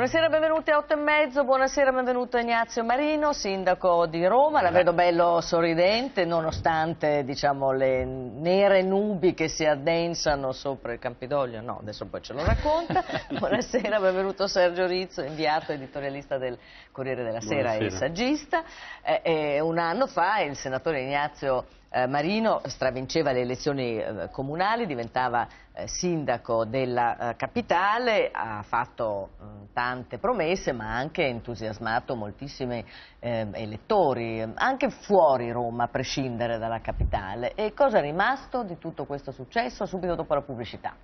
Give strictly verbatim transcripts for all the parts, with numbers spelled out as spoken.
Buonasera, benvenuti a otto e mezzo, buonasera, benvenuto Ignazio Marino, sindaco di Roma. La vedo bello sorridente nonostante, diciamo, le nere nubi che si addensano sopra il Campidoglio. No, adesso poi ce lo racconta. Buonasera, benvenuto Sergio Rizzo, inviato editorialista del Corriere della Sera e saggista. Eh, eh, un anno fa il senatore Ignazio eh, Marino stravinceva le elezioni eh, comunali, diventava eh, sindaco della eh, capitale, ha fatto eh, tante promesse ma ha anche entusiasmato moltissimi eh, elettori, anche fuori Roma, a prescindere dalla capitale. E cosa è rimasto di tutto questo successo? Subito dopo la pubblicità.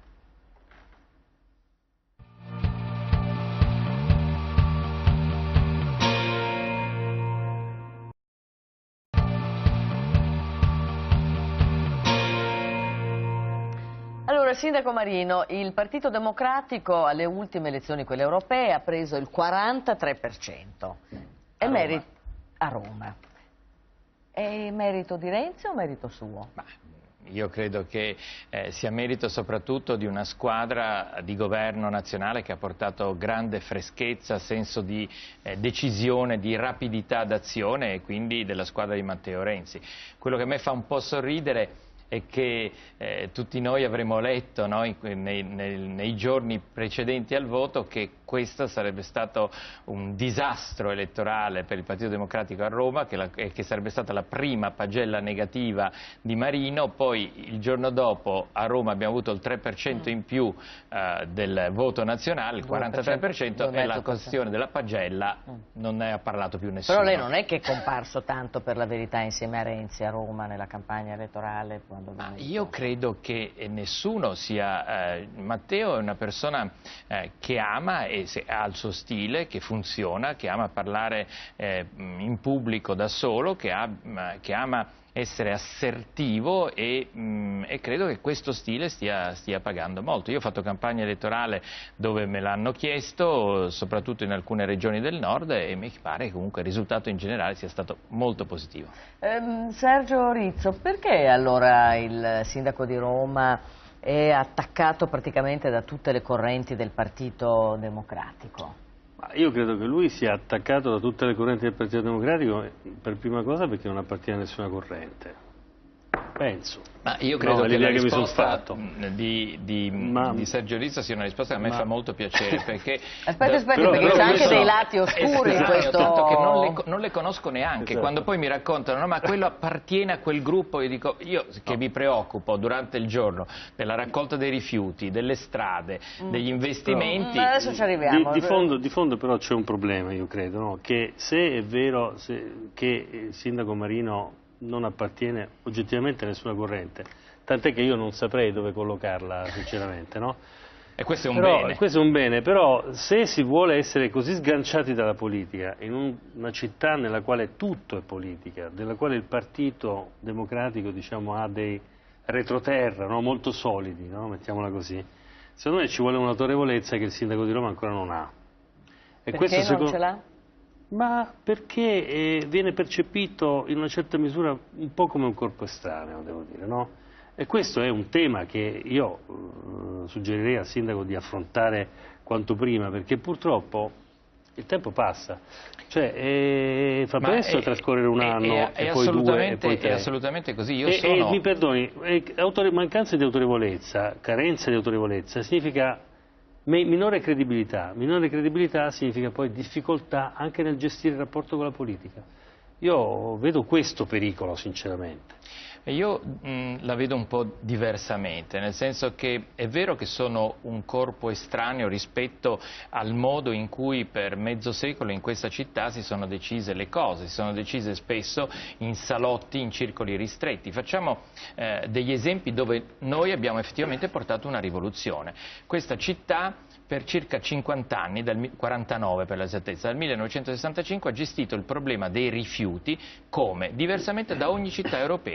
Allora, sindaco Marino, il Partito Democratico alle ultime elezioni, quelle europee, ha preso il quarantatré per cento. È A merito Roma. a Roma. È merito di Renzi o merito suo? Ma io credo che eh, sia merito soprattutto di una squadra di governo nazionale che ha portato grande freschezza, senso di eh, decisione, di rapidità d'azione, e quindi della squadra di Matteo Renzi. Quello che a me fa un po' sorridere è che eh, tutti noi avremmo letto, no, in, nei, nei, nei giorni precedenti al voto, che questo sarebbe stato un disastro elettorale per il Partito Democratico a Roma, che, la, che sarebbe stata la prima pagella negativa di Marino. Poi il giorno dopo a Roma abbiamo avuto il tre per cento in più eh, del voto nazionale, il quarantatré per cento, e la questione della pagella non ne ha parlato più nessuno. Però lei non è che è comparso tanto, per la verità, insieme a Renzi a Roma nella campagna elettorale? Ma io credo che nessuno sia... Eh, Matteo è una persona eh, che ama e se, ha il suo stile, che funziona, che ama parlare eh, in pubblico da solo, che, ha, che ama essere assertivo e, mh, e credo che questo stile stia, stia pagando molto. Io ho fatto campagna elettorale dove me l'hanno chiesto, soprattutto in alcune regioni del nord, e mi pare che comunque il risultato in generale sia stato molto positivo. Um, Sergio Rizzo, perché allora il sindaco di Roma è attaccato praticamente da tutte le correnti del Partito Democratico? Io credo che lui sia attaccato da tutte le correnti del Partito Democratico per prima cosa perché non appartiene a nessuna corrente. Penso. Ma io credo no, che la che mi sono risposta fatto. Di, di, ma, di Sergio Rizzo sia una risposta che a me ma, fa molto piacere, perché... Aspetta, aspetta, però, perché c'è anche dei lati oscuri in questo... Tanto che non le, non le conosco neanche, esatto. Quando poi mi raccontano, no, ma quello appartiene a quel gruppo, io dico, io che no. mi preoccupo durante il giorno della raccolta dei rifiuti, delle strade, mm. degli investimenti... Però, adesso ci arriviamo. Di, di, fondo, di fondo però c'è un problema, io credo, no? Che se è vero se, che il sindaco Marino non appartiene oggettivamente a nessuna corrente, tant'è che io non saprei dove collocarla sinceramente, no? E questo è un però, bene. Questo è un bene, però se si vuole essere così sganciati dalla politica, in un, una città nella quale tutto è politica, nella quale il Partito Democratico, diciamo, ha dei retroterra, no? Molto solidi, no? Mettiamola così, secondo me ci vuole un'autorevolezza che il sindaco di Roma ancora non ha. E Perché questo, non secondo... ce l'ha? Ma perché eh, viene percepito in una certa misura un po' come un corpo estraneo, devo dire, no? E questo è un tema che io eh, suggerirei al sindaco di affrontare quanto prima, perché purtroppo il tempo passa, cioè eh, fa Ma presto è, a trascorrere un anno è, è, e è poi due e poi tre. È assolutamente così, io e, sono... e mi perdoni, autore, mancanza di autorevolezza, carenza di autorevolezza significa minore credibilità, minore credibilità significa poi difficoltà anche nel gestire il rapporto con la politica. Io vedo questo pericolo sinceramente. Io mh, la vedo un po' diversamente, nel senso che è vero che sono un corpo estraneo rispetto al modo in cui per mezzo secolo in questa città si sono decise le cose, si sono decise spesso in salotti, in circoli ristretti. Facciamo eh, degli esempi dove noi abbiamo effettivamente portato una rivoluzione. Questa città per circa cinquanta anni, dal quarantanove per l'esattezza, dal millenovecentosessantacinque ha gestito il problema dei rifiuti come? Diversamente da ogni città europea.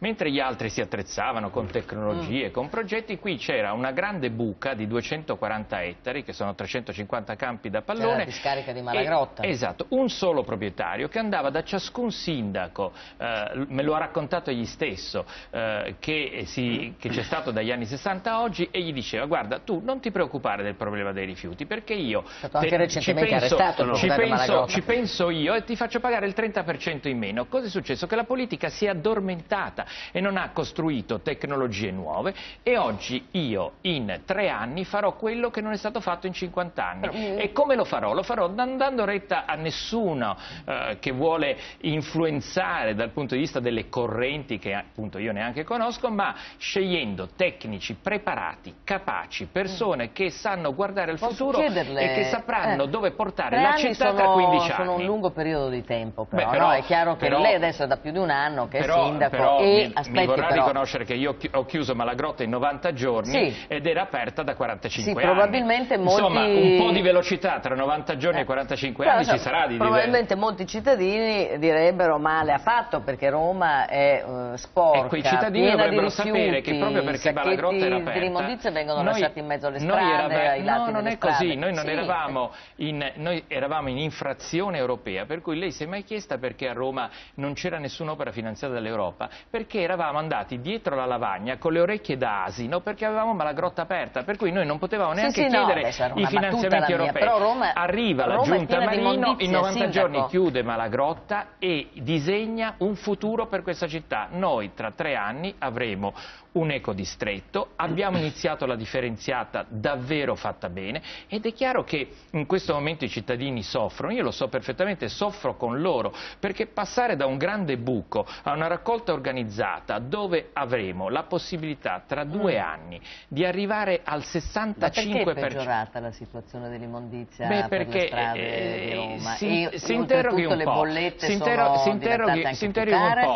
mentre gli altri si attrezzavano con tecnologie, mm. con progetti, qui c'era una grande buca di duecentoquaranta ettari, che sono trecentocinquanta campi da pallone. C'era la discarica di Malagrotta. E, esatto, un solo proprietario che andava da ciascun sindaco, eh, me lo ha raccontato egli stesso, eh, che, si, che c'è stato dagli anni sessanta a oggi, e gli diceva: guarda, tu non ti preoccupare del problema dei rifiuti, perché io te, ci, penso, no. ci, penso, ci penso io e ti faccio pagare il trenta per cento in meno. Cosa è successo? Che la politica si è addormentata e non ha costruito tecnologie nuove, e oggi io in tre anni farò quello che non è stato fatto in cinquanta anni. Però, e come lo farò? Lo farò non dando retta a nessuno eh, che vuole influenzare dal punto di vista delle correnti, che appunto io neanche conosco, ma scegliendo tecnici preparati, capaci, persone che sanno guardare al Posso futuro chiederle... e che sapranno eh, dove portare la città sono, tra quindici anni. Sono un lungo periodo di tempo, però, Beh, però no? È chiaro che però, lei adesso è da più di un anno che però, è sindaco però e mi, aspetti, mi vorrà però... riconoscere che io ho chiuso Malagrotta in novanta giorni, sì, ed era aperta da quarantacinque sì, anni. Probabilmente molti... Insomma, un po' di velocità tra novanta giorni eh. e quarantacinque però, anni so, ci sarà di probabilmente molti cittadini direbbero: male ha fatto, perché Roma è uh, sporca, e quei cittadini piena dovrebbero di rifiuti, sapere che proprio perché Malagrotta era aperta, di immondizia vengono noi, lasciati in mezzo alle strade, noi eravamo, ai lati no, non delle è così, strade. noi non sì. eravamo in, noi eravamo in infrazione europea, per cui lei si è mai chiesta perché a Roma non c'era nessun'opera finanziata dall'Europa? Perché eravamo andati dietro la lavagna con le orecchie da asino, perché avevamo Malagrotta aperta, per cui noi non potevamo neanche sì, sì, chiedere no, i finanziamenti europei. Però Roma, arriva la Roma giunta Marino, in novanta sindaco. giorni chiude Malagrotta e disegna un futuro per questa città. Noi tra tre anni avremo un ecodistretto, abbiamo iniziato la differenziata davvero fatta bene, ed è chiaro che in questo momento i cittadini soffrono, io lo so perfettamente, soffro con loro, perché passare da un grande buco a una raccolta organizzata dove avremo la possibilità tra due mm. anni di arrivare al sessantacinque per cento. Ma perché è peggiorata la situazione dell'immondizia Beh, per perché, le strade eh, di Roma? Si, e, si interroghi un le po', bollette si, interro sono si interroghi, anche si interroghi un care. po'.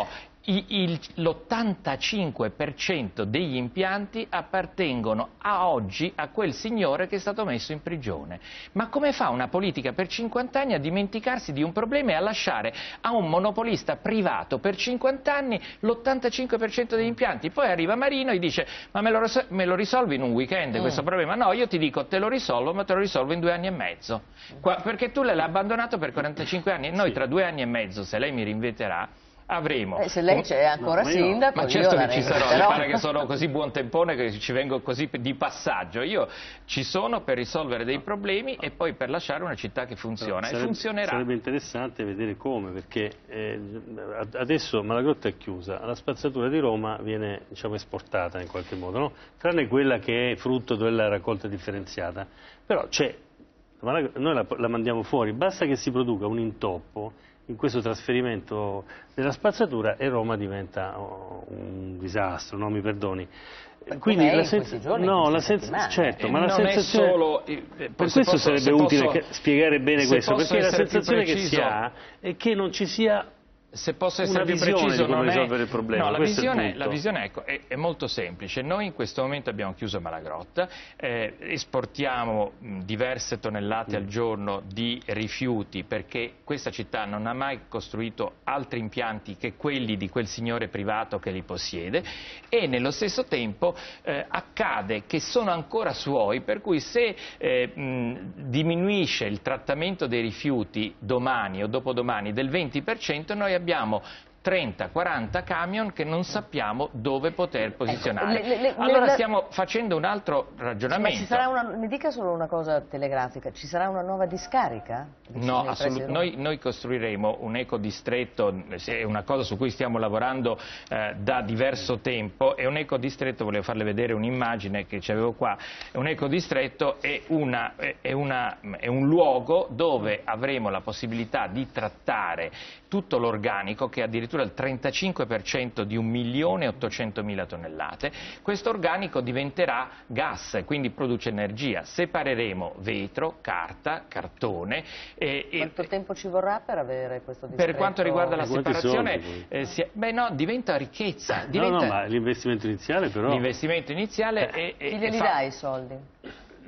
L'ottantacinque per cento degli impianti appartengono a oggi a quel signore che è stato messo in prigione. Ma come fa una politica per cinquanta anni a dimenticarsi di un problema e a lasciare a un monopolista privato per cinquanta anni l'ottantacinque per cento degli impianti? Poi arriva Marino e dice: ma me lo, me lo risolvi in un weekend mm. questo problema? No, io ti dico te lo risolvo, ma te lo risolvo in due anni e mezzo. Qua, perché tu l'hai abbandonato per quarantacinque anni e noi sì. tra due anni e mezzo, se lei mi rinviterà, avremo... Eh, se lei c'è ancora no, sindaco, ma certo io che ci sarò, mi pare che sono così buon tempone che ci vengo così di passaggio. Io ci sono per risolvere dei problemi e poi per lasciare una città che funziona, sarebbe, e funzionerà. Sarebbe interessante vedere come, perché eh, adesso Malagrotta è chiusa, la spazzatura di Roma viene, diciamo, esportata in qualche modo, no? Tranne quella che è frutto della raccolta differenziata, però c'è, noi la, la mandiamo fuori, basta che si produca un intoppo in questo trasferimento della spazzatura e Roma diventa oh, un disastro, no? Mi perdoni. Quindi la sensazione, no, la senza certo, eh, ma la non sensazione è solo, eh, per questo posso, sarebbe utile posso, spiegare bene questo, perché la sensazione che si ha è che non ci sia se posso essere una più preciso, di come non risolvere è... il problema. No, la visione, è, la visione ecco, è, è molto semplice. Noi in questo momento abbiamo chiuso Malagrotta, eh, esportiamo mh, diverse tonnellate mm. al giorno di rifiuti, perché questa città non ha mai costruito altri impianti che quelli di quel signore privato che li possiede, e nello stesso tempo eh, accade che sono ancora suoi, per cui se eh, mh, diminuisce il trattamento dei rifiuti domani o dopodomani del venti per cento, noi abbiamo trenta quaranta camion che non sappiamo dove poter posizionare. Ecco, le, le, allora le, stiamo facendo un altro ragionamento. Ma ci sarà una, mi dica solo una cosa telegrafica, ci sarà una nuova discarica? No, assolutamente. Noi, noi costruiremo un ecodistretto, è una cosa su cui stiamo lavorando eh, da diverso tempo, e un ecodistretto, volevo farle vedere un'immagine che c'avevo qua, un ecodistretto è, una, è, una, è un luogo dove avremo la possibilità di trattare tutto l'organico, che è addirittura il trentacinque per cento di un milione e ottocentomila tonnellate. Questo organico diventerà gas, quindi produce energia. Separeremo vetro, carta, cartone. E, Quanto e, tempo ci vorrà per avere questo distretto? Per quanto riguarda la separazione, soldi, eh, si è, beh no, diventa ricchezza. Diventa, no, no, ma l'investimento iniziale però... L'investimento iniziale eh, è... Chi glieli fa... dà i soldi?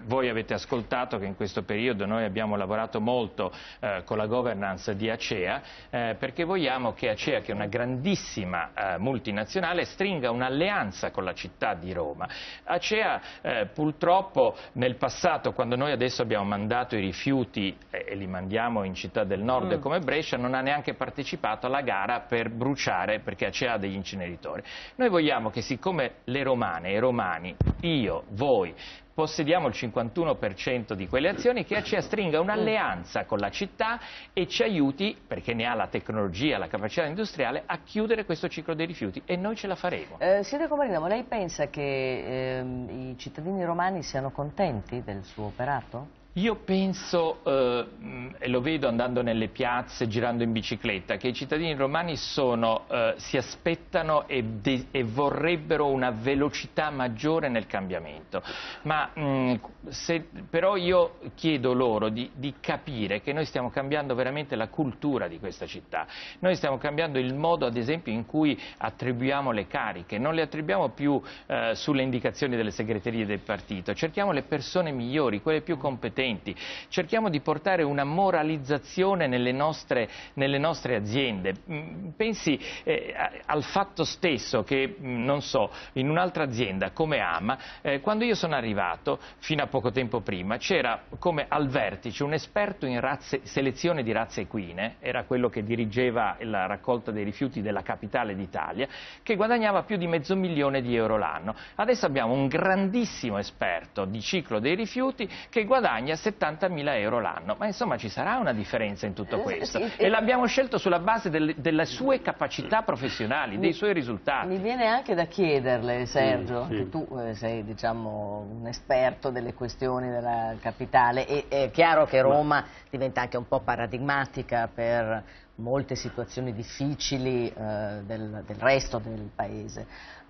voi avete ascoltato che in questo periodo noi abbiamo lavorato molto eh, con la governance di Acea, eh, perché vogliamo che Acea, che è una grandissima eh, multinazionale, stringa un'alleanza con la città di Roma. Acea eh, purtroppo nel passato, quando noi adesso abbiamo mandato i rifiuti eh, e li mandiamo in città del nord mm. come Brescia, non ha neanche partecipato alla gara per bruciare, perché Acea ha degli inceneritori. Noi vogliamo che, siccome le romane, i romani, io, voi, possediamo il cinquantuno per cento di quelle azioni, che Acea stringa un'alleanza con la città e ci aiuti, perché ne ha la tecnologia, la capacità industriale, a chiudere questo ciclo dei rifiuti, e noi ce la faremo. Eh, Sindaco Marino, ma lei pensa che ehm, i cittadini romani siano contenti del suo operato? Io penso, eh, e lo vedo andando nelle piazze, girando in bicicletta, che i cittadini romani sono, eh, si aspettano e, e vorrebbero una velocità maggiore nel cambiamento. Ma mh, se, però io chiedo loro di, di capire che noi stiamo cambiando veramente la cultura di questa città. Noi stiamo cambiando il modo, ad esempio, in cui attribuiamo le cariche. Non le attribuiamo più eh, sulle indicazioni delle segreterie del partito. Cerchiamo le persone migliori, quelle più competenti. Cerchiamo di portare una moralizzazione nelle nostre, nelle nostre aziende. Pensi eh, al fatto stesso che, non so, in un'altra azienda come Ama, eh, quando io sono arrivato, fino a poco tempo prima, c'era come al vertice un esperto in razze, selezione di razze equine, era quello che dirigeva la raccolta dei rifiuti della capitale d'Italia, che guadagnava più di mezzo milione di euro l'anno. Adesso abbiamo un grandissimo esperto di ciclo dei rifiuti che guadagna settantamila euro l'anno, ma insomma ci sarà una differenza in tutto questo, sì, e l'abbiamo scelto sulla base del, delle sue capacità professionali, mi, dei suoi risultati. Mi viene anche da chiederle, Sergio, sì, sì. che tu eh, sei, diciamo, un esperto delle questioni della capitale, e è chiaro che Roma diventa anche un po' paradigmatica per molte situazioni difficili eh, del, del resto del paese,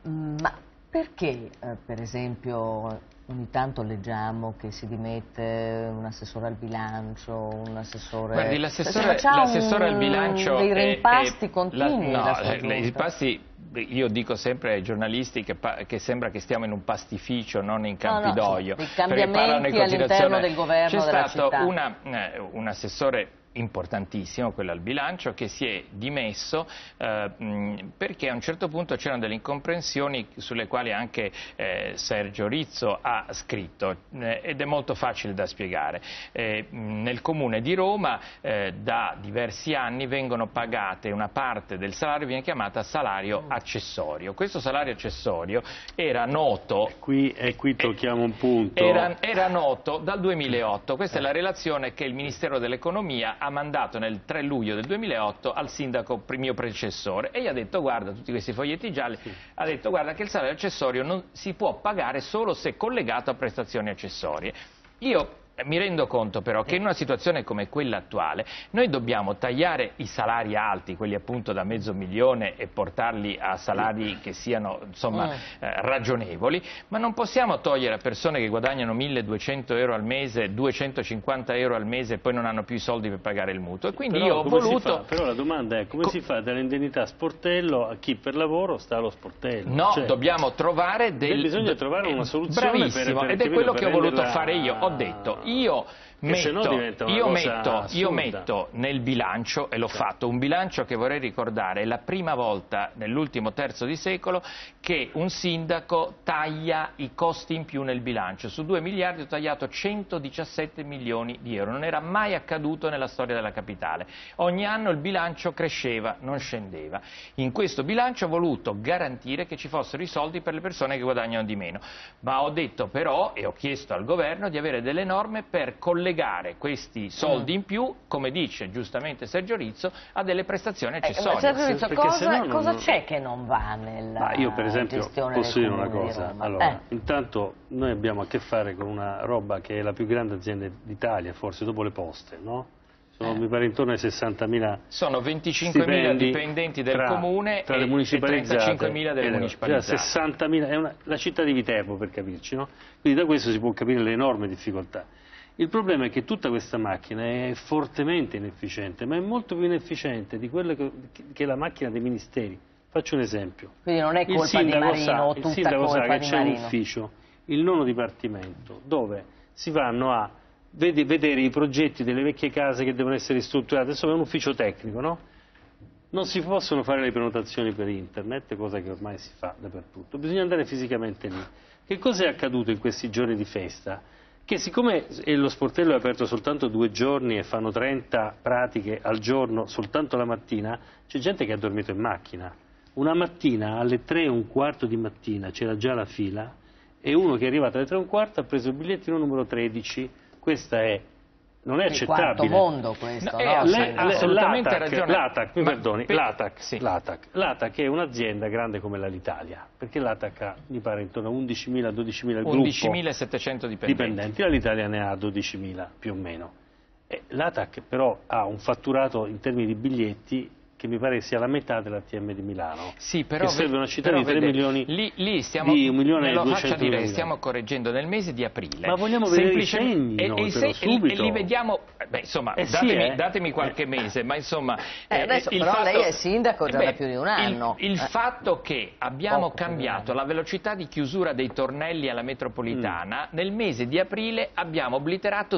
ma perché eh, per esempio ogni tanto leggiamo che si dimette un assessore al bilancio, un assessore... Guardi, l'assessore al bilancio... dei rimpasti è, è, continui. La, no, i rimpasti, io dico sempre ai giornalisti che, che sembra che stiamo in un pastificio, non in Campidoglio. No, no, sì, dei cambiamenti all'interno del governo della città. C'è stato una, eh, un assessore importantissimo, quello al bilancio, che si è dimesso eh, mh, perché a un certo punto c'erano delle incomprensioni sulle quali anche eh, Sergio Rizzo ha scritto, eh, ed è molto facile da spiegare. Eh, mh, nel comune di Roma eh, da diversi anni vengono pagate, una parte del salario viene chiamata salario accessorio. Questo salario accessorio era noto, e qui, e qui tocchiamo un punto, era, era noto dal duemilaotto, questa è la relazione che il Ministero dell'Economia ha mandato nel tre luglio del duemilaotto al sindaco mio predecessore, e gli ha detto: guarda, tutti questi foglietti gialli, sì. ha detto: guarda che il salario accessorio non si può pagare solo se collegato a prestazioni accessorie. Io mi rendo conto però che in una situazione come quella attuale noi dobbiamo tagliare i salari alti, quelli appunto da mezzo milione, e portarli a salari che siano, insomma, eh, ragionevoli, ma non possiamo togliere a persone che guadagnano milleduecento euro al mese, duecentocinquanta euro al mese, e poi non hanno più i soldi per pagare il mutuo. E quindi però, io ho voluto... Però la domanda è: come Co si fa dare indennità sportello a chi per lavoro sta allo sportello? No, cioè, dobbiamo trovare del... bisogna trovare una soluzione. Bravissimo, per, per, ed è quello che ho voluto renderla... fare io. Ho detto: io metto, io, metto, io metto nel bilancio, e l'ho fatto, un bilancio che, vorrei ricordare, è la prima volta nell'ultimo terzo di secolo che un sindaco taglia i costi in più nel bilancio. Su due miliardi ho tagliato centodiciassette milioni di euro, non era mai accaduto nella storia della capitale. Ogni anno il bilancio cresceva, non scendeva. In questo bilancio ho voluto garantire che ci fossero i soldi per le persone che guadagnano di meno, ma ho detto però, e ho chiesto al governo, di avere delle norme per collegare questi soldi in più, come dice giustamente Sergio Rizzo, a delle prestazioni accessorie. Eh, Sergio Rizzo, cosa, non... cosa c'è che non va nella Ma io per esempio posso dire una cosa, allora, eh. intanto noi abbiamo a che fare con una roba che è la più grande azienda d'Italia, forse dopo le poste, no? Sono, eh. mi pare intorno ai sessantamila. Sono venticinquemila dipendenti del tra, comune tra le e trentacinquemila delle municipalizzate. sessantamila, è una, la città di Viterbo, per capirci, no? Quindi da questo si può capire le enormi difficoltà. Il problema è che tutta questa macchina è fortemente inefficiente, ma è molto più inefficiente di quella che, che è la macchina dei ministeri. Faccio un esempio. Quindi non è colpa di Marino, sa, tutta il sindaco sa che c'è un Marino. ufficio, il nono dipartimento, dove si vanno a vedere i progetti delle vecchie case che devono essere ristrutturate, insomma è un ufficio tecnico, no? Non si possono fare le prenotazioni per internet, cosa che ormai si fa dappertutto, bisogna andare fisicamente lì. Che cosa è accaduto in questi giorni di festa? Che siccome lo sportello è aperto soltanto due giorni e fanno trenta pratiche al giorno soltanto la mattina, c'è gente che ha dormito in macchina. Una mattina alle tre e un quarto di mattina c'era già la fila e uno che è arrivato alle tre e un quarto ha preso il bigliettino numero tredici. Questa è, non è il accettabile. Il quarto mondo questo, no, no? Eh, lei ha assolutamente ragione. L'A T A C, mi perdoni, per... l'A T A C, sì. l'A T A C, l'A T A C è un'azienda grande come l'Alitalia, perché l'A T A C ha, mi pare, intorno a undicimila dodicimila gruppo undicimilasettecento dipendenti. dipendenti, l'Alitalia ne ha dodicimila più o meno. L'A T A C però ha un fatturato in termini di biglietti che mi pare sia la metà della T M di Milano, sì, però, che serve una città di tre milioni, lì, lì stiamo, di un milione e duecento mila. Stiamo correggendo nel mese di aprile. Ma vogliamo vedere i segni, e, noi, e, però, se, subito. E li vediamo, beh, insomma, eh sì, datemi, eh. datemi qualche mese, ma insomma... Eh, adesso, il però fatto, lei è sindaco già beh, da più di un anno. Il, il eh. fatto che abbiamo Poco, cambiato la velocità di chiusura dei tornelli alla metropolitana, mm. nel mese di aprile abbiamo obliterato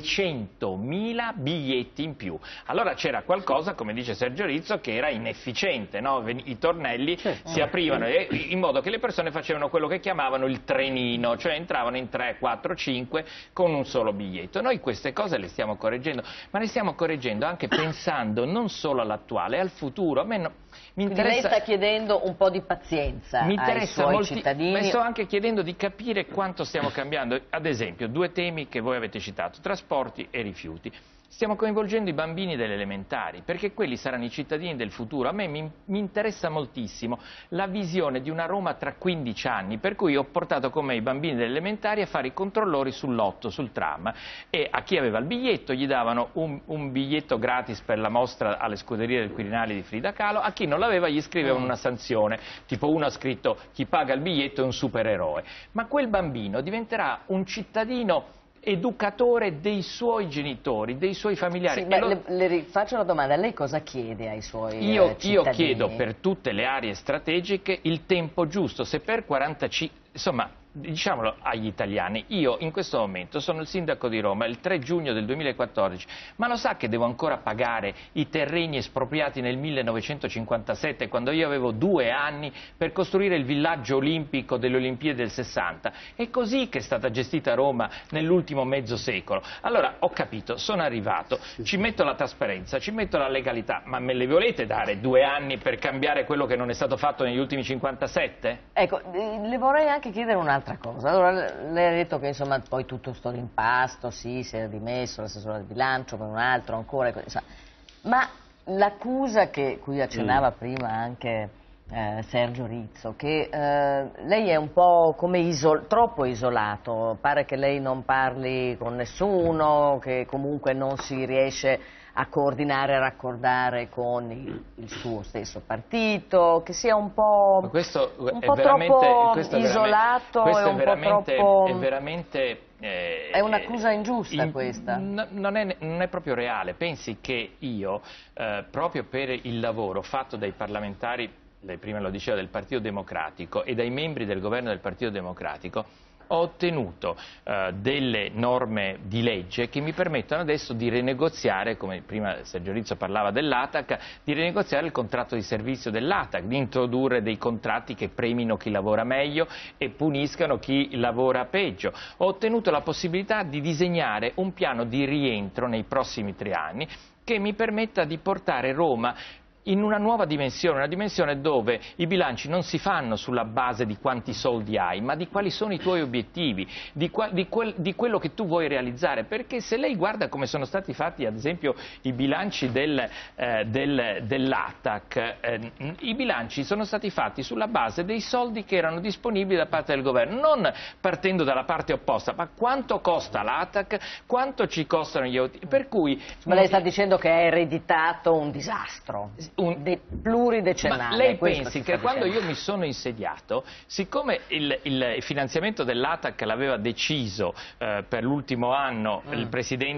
duecentomila biglietti in più. Allora c'era qualcosa, come dice Sergio Rizzo, che era inefficiente, no? I tornelli certo. si aprivano e, in modo che le persone facevano quello che chiamavano il trenino, cioè entravano in tre, quattro, cinque con un solo biglietto. Noi queste cose le stiamo correggendo, ma le stiamo correggendo anche pensando non solo all'attuale, al futuro. A me no, mi interessa... Quindi lei sta chiedendo un po' di pazienza mi ai suoi molti... cittadini. Ma sto anche chiedendo di capire quanto stiamo cambiando. Ad esempio, due temi che voi avete citato, trasporti e rifiuti. Stiamo coinvolgendo i bambini delle elementari, perché quelli saranno i cittadini del futuro. A me mi, mi interessa moltissimo la visione di una Roma tra quindici anni, per cui ho portato con me i bambini delle elementari a fare i controllori sull'otto, sul tram, e a chi aveva il biglietto gli davano un, un biglietto gratis per la mostra alle scuderie del Quirinale di Frida Kahlo, a chi non l'aveva gli scrivevano una sanzione, tipo uno ha scritto chi paga il biglietto è un supereroe. Ma quel bambino diventerà un cittadino educatore dei suoi genitori, dei suoi familiari. Sì, beh, lo... le, le rifaccio una domanda, lei cosa chiede ai suoi io, eh, cittadini? Io chiedo per tutte le aree strategiche il tempo giusto, se per quarantacinque, insomma, diciamolo agli italiani, io in questo momento sono il sindaco di Roma, il tre giugno del duemilaquattordici, ma lo sa che devo ancora pagare i terreni espropriati nel millenovecentocinquantasette, quando io avevo due anni, per costruire il villaggio olimpico delle Olimpiadi del sessanta? È così che è stata gestita Roma nell'ultimo mezzo secolo. Allora, ho capito, sono arrivato, ci metto la trasparenza, ci metto la legalità, ma me le volete dare due anni per cambiare quello che non è stato fatto negli ultimi cinquantasette? Ecco, le vorrei anche chiedere un'altra cosa. Allora, lei ha detto che insomma poi tutto sto rimpasto, sì, si è dimesso l'assessore del bilancio per un altro ancora, insomma. Ma l'accusa che cui accennava mm. prima anche eh, Sergio Rizzo, che eh, lei è un po' come isol troppo isolato, pare che lei non parli con nessuno, che comunque non si riesce a coordinare, a raccordare con il, il suo stesso partito, che sia un po', questo un è po' troppo questo isolato questo e un è po' troppo... È veramente... Eh, è un'accusa ingiusta in, questa? Non è, non è proprio reale. Pensi che io, eh, proprio per il lavoro fatto dai parlamentari, lei prima lo diceva, del Partito Democratico e dai membri del governo del Partito Democratico, ho ottenuto eh, delle norme di legge che mi permettono adesso di rinegoziare, come prima Sergio Rizzo parlava dell'A T A C, di rinegoziare il contratto di servizio dell'A T A C, di introdurre dei contratti che premino chi lavora meglio e puniscano chi lavora peggio. Ho ottenuto la possibilità di disegnare un piano di rientro nei prossimi tre anni che mi permetta di portare Roma in una nuova dimensione, una dimensione dove i bilanci non si fanno sulla base di quanti soldi hai, ma di quali sono i tuoi obiettivi, di, qua, di, quel, di quello che tu vuoi realizzare, perché se lei guarda come sono stati fatti ad esempio i bilanci del, eh, del, dell'A T A C, eh, i bilanci sono stati fatti sulla base dei soldi che erano disponibili da parte del governo, non partendo dalla parte opposta, ma quanto costa l'A T A C, quanto ci costano gli utili, per cui... Ma lei sta dicendo che è ereditato un disastro? Un... De... pluridecennale. Ma lei pensi che quando dicendo. io mi sono insediato, siccome il, il finanziamento dell'A T A C l'aveva deciso eh, per l'ultimo anno mm. il Presidente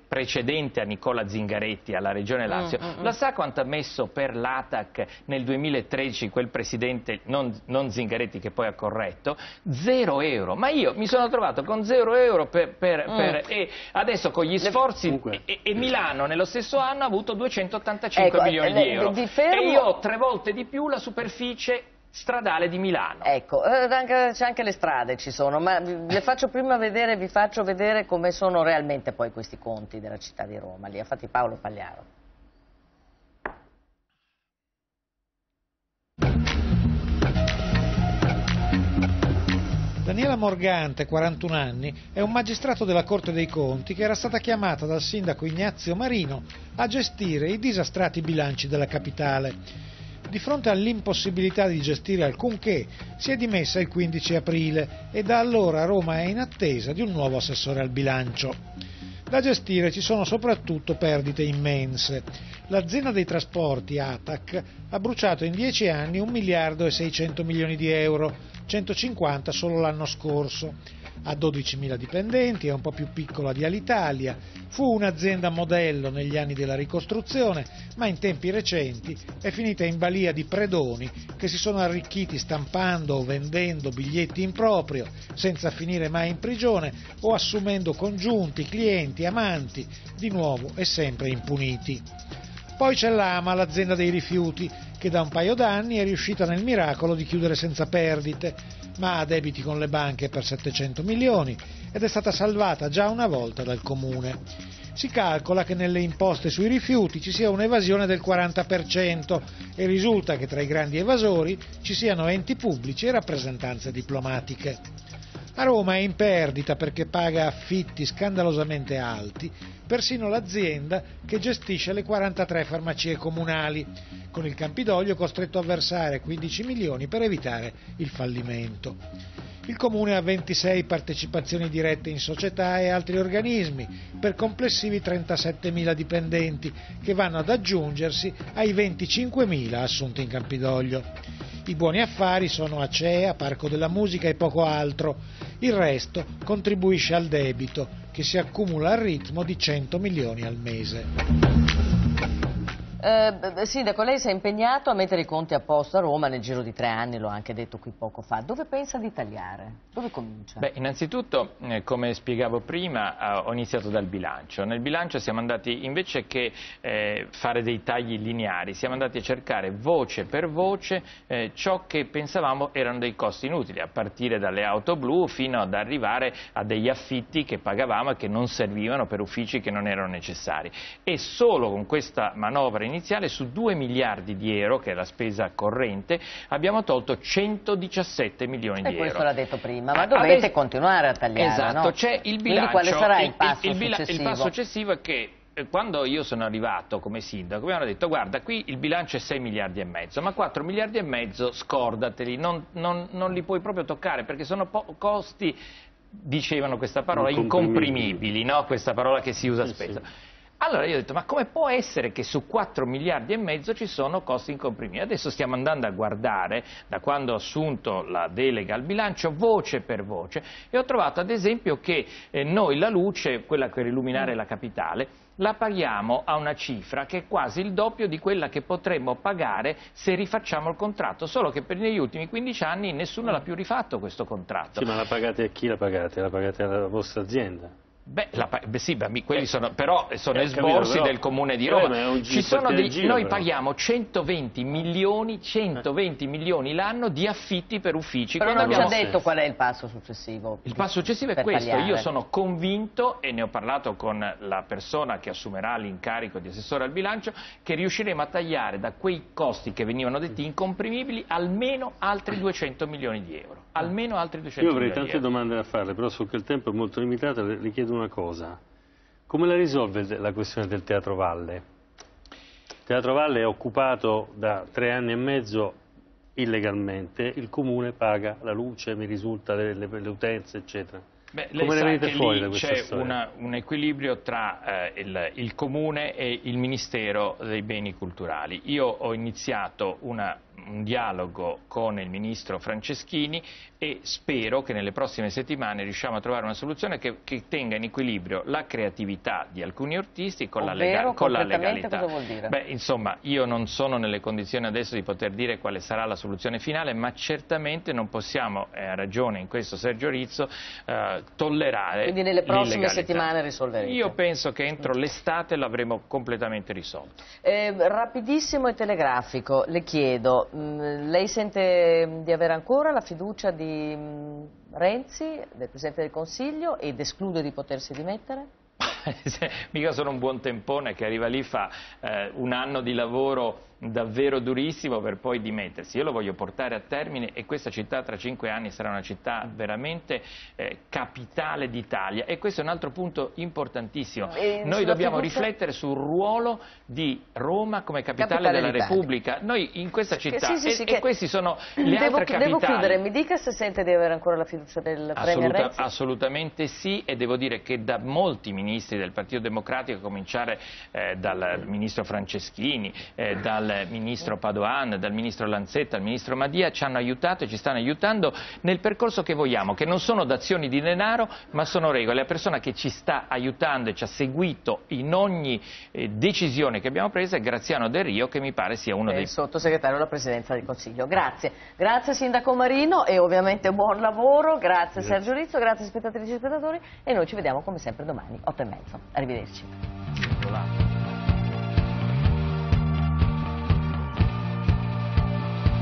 precedente a Nicola Zingaretti alla Regione Lazio. Mm, mm, La sa quanto ha messo per l'A T A C nel duemilatredici quel presidente, non, non Zingaretti che poi ha corretto? Zero euro. Ma io mi sono trovato con zero euro per, per, mm. per, e adesso con gli sforzi e, e Milano nello stesso anno ha avuto duecentottantacinque ecco, milioni le, di euro. fermo... E io ho tre volte di più la superficie stradale di Milano. Ecco, c'è anche le strade ci sono, ma vi faccio prima vedere, vi faccio vedere come sono realmente poi questi conti della città di Roma, li ha fatti Paolo Pagliaro. Daniela Morgante, quarantuno anni, è un magistrato della Corte dei Conti che era stata chiamata dal sindaco Ignazio Marino a gestire i disastrati bilanci della capitale. Di fronte all'impossibilità di gestire alcunché, si è dimessa il quindici aprile e da allora Roma è in attesa di un nuovo assessore al bilancio. Da gestire ci sono soprattutto perdite immense. L'azienda dei trasporti, A T A C, ha bruciato in dieci anni un miliardo e seicento milioni di euro, centocinquanta solo l'anno scorso. Ha dodicimila dipendenti, è un po' più piccola di Alitalia, fu un'azienda modello negli anni della ricostruzione, ma in tempi recenti è finita in balia di predoni che si sono arricchiti stampando o vendendo biglietti in proprio, senza finire mai in prigione, o assumendo congiunti, clienti, amanti, di nuovo e sempre impuniti. Poi c'è l'Ama, l'azienda dei rifiuti, che da un paio d'anni è riuscita nel miracolo di chiudere senza perdite, ma ha debiti con le banche per settecento milioni ed è stata salvata già una volta dal Comune. Si calcola che nelle imposte sui rifiuti ci sia un'evasione del quaranta per cento e risulta che tra i grandi evasori ci siano enti pubblici e rappresentanze diplomatiche. A Roma è in perdita perché paga affitti scandalosamente alti persino l'azienda che gestisce le quarantatré farmacie comunali, con il Campidoglio costretto a versare quindici milioni per evitare il fallimento. Il Comune ha ventisei partecipazioni dirette in società e altri organismi, per complessivi trentasettemila dipendenti, che vanno ad aggiungersi ai venticinquemila assunti in Campidoglio. I buoni affari sono Acea, Parco della Musica e poco altro. Il resto contribuisce al debito, che si accumula al ritmo di cento milioni al mese. Eh, Sindaco, lei si è impegnato a mettere i conti a posto a Roma nel giro di tre anni, l'ho anche detto qui poco fa. Dove pensa di tagliare? Dove comincia? Beh, innanzitutto, eh, come spiegavo prima, eh, ho iniziato dal bilancio. Nel bilancio siamo andati, invece che eh, fare dei tagli lineari, siamo andati a cercare voce per voce eh, ciò che pensavamo erano dei costi inutili, a partire dalle auto blu fino ad arrivare a degli affitti che pagavamo e che non servivano per uffici che non erano necessari. E solo con questa manovra iniziale su due miliardi di euro, che è la spesa corrente, abbiamo tolto centodiciassette milioni di euro. E questo l'ha detto prima, ma dovete Adesso, continuare a tagliare, esatto, no? C'è il bilancio. Quindi quale sarà il passo il, il, successivo? Il passo successivo è che quando io sono arrivato come sindaco mi hanno detto: guarda, qui il bilancio è sei miliardi e mezzo, ma quattro miliardi e mezzo scordateli, non, non, non li puoi proprio toccare perché sono costi, dicevano questa parola, incomprimibili, no? Questa parola che si usa sì, spesso. Sì. Allora io ho detto: ma come può essere che su quattro miliardi e mezzo ci sono costi incomprimibili? Adesso stiamo andando a guardare, da quando ho assunto la delega al bilancio, voce per voce, e ho trovato ad esempio che eh, noi la luce, quella per illuminare la capitale, la paghiamo a una cifra che è quasi il doppio di quella che potremmo pagare se rifacciamo il contratto, solo che per negli ultimi quindici anni nessuno l'ha più rifatto questo contratto. Sì, ma la pagate a chi la pagate? La pagate alla vostra azienda? Beh, la, beh sì, beh, quelli sono, però sono eh, esborsi capito, però, del Comune di Roma. Eh, Ci sono dei, giro, noi però. paghiamo centoventi milioni, centoventi milioni l'anno di affitti per uffici. Però Quando non abbiamo... ci ha detto qual è il passo successivo. Il passo successivo è questo. tagliare. Io sono convinto, e ne ho parlato con la persona che assumerà l'incarico di assessore al bilancio, che riusciremo a tagliare da quei costi che venivano detti incomprimibili almeno altri duecento milioni di euro. Almeno altri duecento Io avrei milioni tante di euro. domande da farle, però so che il tempo è molto limitato, le, le chiedo una cosa. Come la risolve la questione del Teatro Valle? Il Teatro Valle è occupato da tre anni e mezzo illegalmente, il Comune paga la luce, mi risulta, le, le, le utenze, eccetera. Beh, lei Come sa ne venite che fuori da lì questa c'è storia? una, un equilibrio tra eh, il, il Comune e il Ministero dei Beni Culturali. Io ho iniziato una, un dialogo con il ministro Franceschini e spero che nelle prossime settimane riusciamo a trovare una soluzione che, che tenga in equilibrio la creatività di alcuni artisti con, la, lega, con la legalità. Cosa vuol dire? Beh, insomma, io non sono nelle condizioni adesso di poter dire quale sarà la soluzione finale, ma certamente non possiamo, eh, ha ragione in questo Sergio Rizzo, eh, tollerare. Quindi nelle prossime settimane risolverete? Io penso che entro l'estate l'avremo completamente risolto. Eh, rapidissimo e telegrafico, le chiedo, mh, lei sente di avere ancora la fiducia di mh, Renzi, del Presidente del Consiglio, ed esclude di potersi dimettere? Mica sono un buon tempone che arriva lì, fa eh, un anno di lavoro davvero durissimo per poi dimettersi. Io lo voglio portare a termine e questa città tra cinque anni sarà una città veramente eh, capitale d'Italia, e questo è un altro punto importantissimo. E Noi dobbiamo fiducia... riflettere sul ruolo di Roma come capitale, capitale della Repubblica. Noi in questa città, sì, sì, sì, e, che... e questi sono le devo, altre capitali. Devo chiudere, mi dica se sente di avere ancora la fiducia del Assoluta, Premier Renzi? Assolutamente sì, e devo dire che da molti ministri del Partito Democratico, a cominciare eh, dal ministro Franceschini, eh, dal ministro Padoan, dal ministro Lanzetta, dal ministro Madia, ci hanno aiutato e ci stanno aiutando nel percorso che vogliamo, che non sono dazioni di denaro ma sono regole. La persona che ci sta aiutando e ci ha seguito in ogni eh, decisione che abbiamo preso è Graziano Del Rio, che mi pare sia uno è dei... il sottosegretario alla Presidenza del Consiglio. Grazie, grazie Sindaco Marino e ovviamente buon lavoro, grazie, grazie. Sergio Rizzo, grazie spettatrici e spettatori, e noi ci vediamo come sempre domani otto e mezzo. Arrivederci.